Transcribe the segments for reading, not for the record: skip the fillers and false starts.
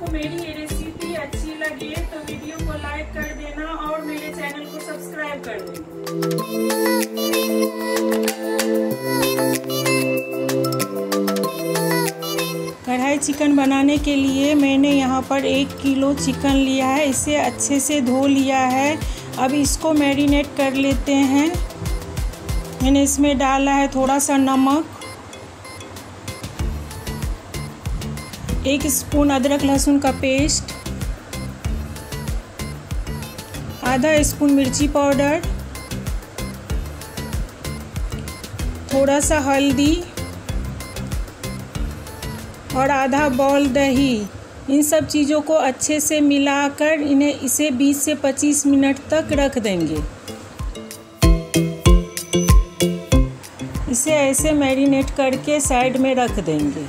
मेरी ये रेसिपी अच्छी लगे तो वीडियो को लाइक कर देना और मेरे चैनल को सब्सक्राइब कर देना। कढ़ाई चिकन बनाने के लिए मैंने यहाँ पर 1 किलो चिकन लिया है। इसे अच्छे से धो लिया है। अब इसको मैरिनेट कर लेते हैं। मैंने इसमें डाला है थोड़ा सा नमक, 1 स्पून अदरक लहसुन का पेस्ट, आधा स्पून मिर्ची पाउडर, थोड़ा सा हल्दी और आधा बाउल दही। इन सब चीज़ों को अच्छे से मिलाकर इसे 20 से 25 मिनट तक रख देंगे। इसे ऐसे मैरिनेट करके साइड में रख देंगे।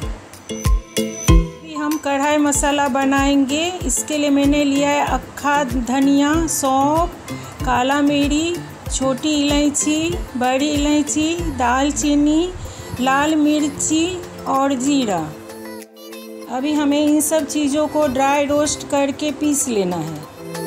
हम कढ़ाई मसाला बनाएंगे। इसके लिए मैंने लिया है अक्खा धनिया, सौंफ, काला मिरी, छोटी इलायची, बड़ी इलायची, दालचीनी, लाल मिर्ची और जीरा। अभी हमें इन सब चीज़ों को ड्राई रोस्ट करके पीस लेना है।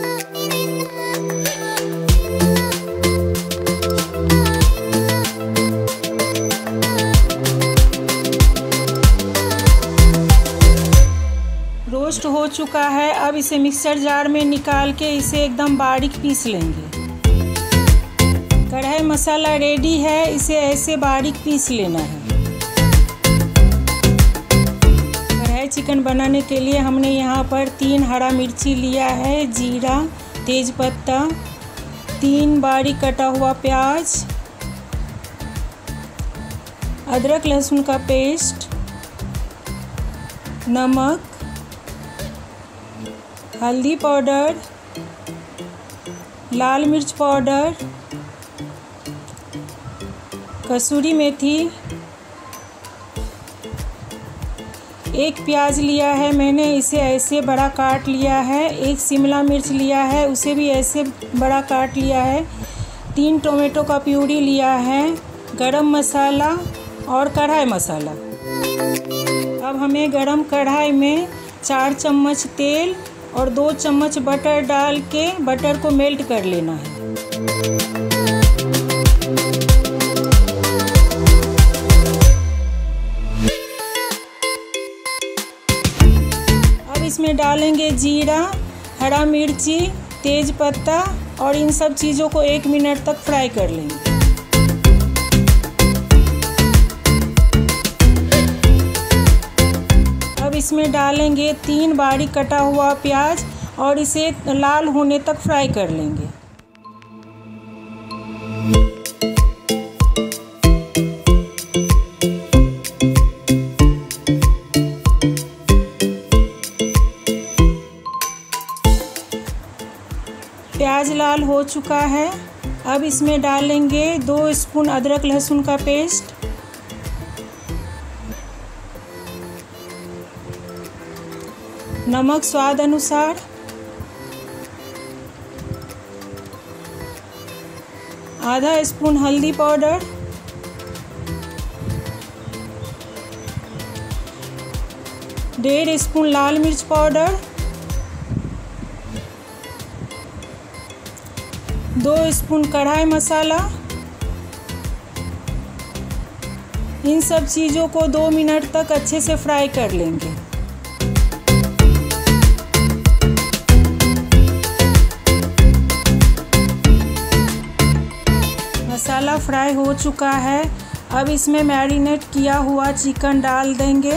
रोस्ट हो चुका है। अब इसे मिक्सर जार में निकाल के इसे एकदम बारीक पीस लेंगे। कढ़ाई मसाला रेडी है। इसे ऐसे बारीक पीस लेना है। कढ़ाई चिकन बनाने के लिए हमने यहाँ पर 3 हरा मिर्ची लिया है, जीरा, तेज़पत्ता, 3 बारीक कटा हुआ प्याज, अदरक लहसुन का पेस्ट, नमक, हल्दी पाउडर, लाल मिर्च पाउडर, कसूरी मेथी, 1 प्याज लिया है मैंने, इसे ऐसे बड़ा काट लिया है। 1 शिमला मिर्च लिया है, उसे भी ऐसे बड़ा काट लिया है। 3 टोमेटो का प्यूरी लिया है, गरम मसाला और कढ़ाई मसाला। अब हमें गरम कढ़ाई में 4 चम्मच तेल और 2 चम्मच बटर डाल के बटर को मेल्ट कर लेना है। अब इसमें डालेंगे जीरा, हरा मिर्ची, तेज पत्ता और इन सब चीज़ों को 1 मिनट तक फ्राई कर लेंगे। इसमें डालेंगे 3 बारीक कटा हुआ प्याज और इसे लाल होने तक फ्राई कर लेंगे। प्याज लाल हो चुका है। अब इसमें डालेंगे 2 स्पून अदरक लहसुन का पेस्ट, नमक स्वाद अनुसार, आधा स्पून हल्दी पाउडर, डेढ़ स्पून लाल मिर्च पाउडर, 2 स्पून कढ़ाई मसाला। इन सब चीज़ों को 2 मिनट तक अच्छे से फ्राई कर लेंगे। मसाला फ्राई हो चुका है। अब इसमें मैरिनेट किया हुआ चिकन डाल देंगे।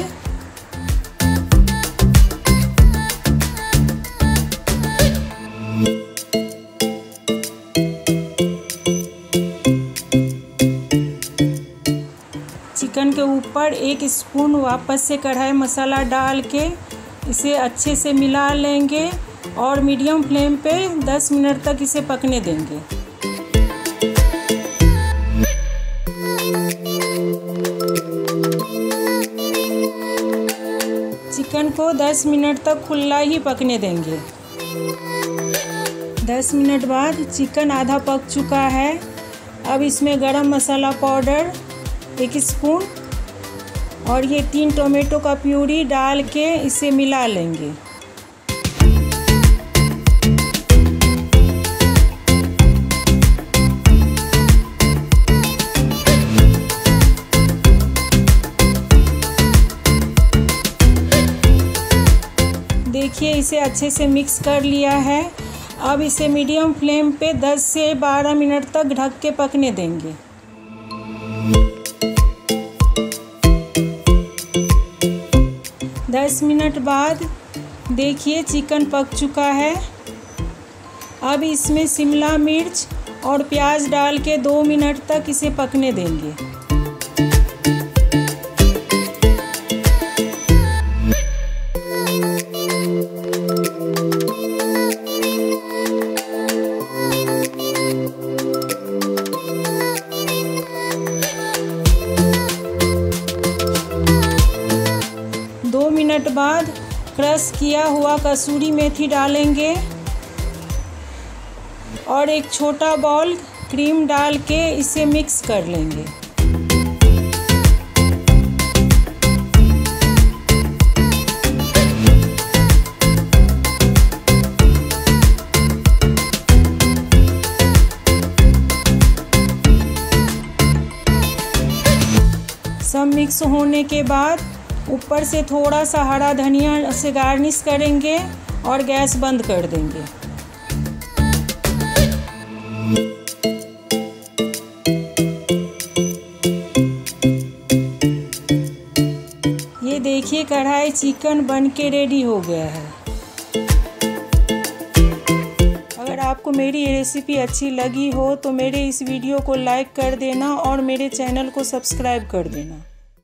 चिकन के ऊपर 1 स्पून वापस से कढ़ाई मसाला डाल के इसे अच्छे से मिला लेंगे और मीडियम फ्लेम पे 10 मिनट तक इसे पकने देंगे। चिकन को 10 मिनट तक खुला ही पकने देंगे। 10 मिनट बाद चिकन आधा पक चुका है। अब इसमें गरम मसाला पाउडर 1 स्पून और ये 3 टोमेटो का प्यूरी डाल के इसे मिला लेंगे। देखिए इसे अच्छे से मिक्स कर लिया है। अब इसे मीडियम फ्लेम पे 10 से 12 मिनट तक ढक के पकने देंगे। दस मिनट बाद देखिए चिकन पक चुका है। अब इसमें शिमला मिर्च और प्याज डाल के 2 मिनट तक इसे पकने देंगे। मिनट बाद क्रश किया हुआ कसूरी मेथी डालेंगे और एक छोटा बाउल क्रीम डाल के इसे मिक्स कर लेंगे। सब मिक्स होने के बाद ऊपर से थोड़ा सा हरा धनिया से गार्निश करेंगे और गैस बंद कर देंगे। ये देखिए कढ़ाई चिकन बन के रेडी हो गया है। अगर आपको मेरी ये रेसिपी अच्छी लगी हो तो मेरे इस वीडियो को लाइक कर देना और मेरे चैनल को सब्सक्राइब कर देना।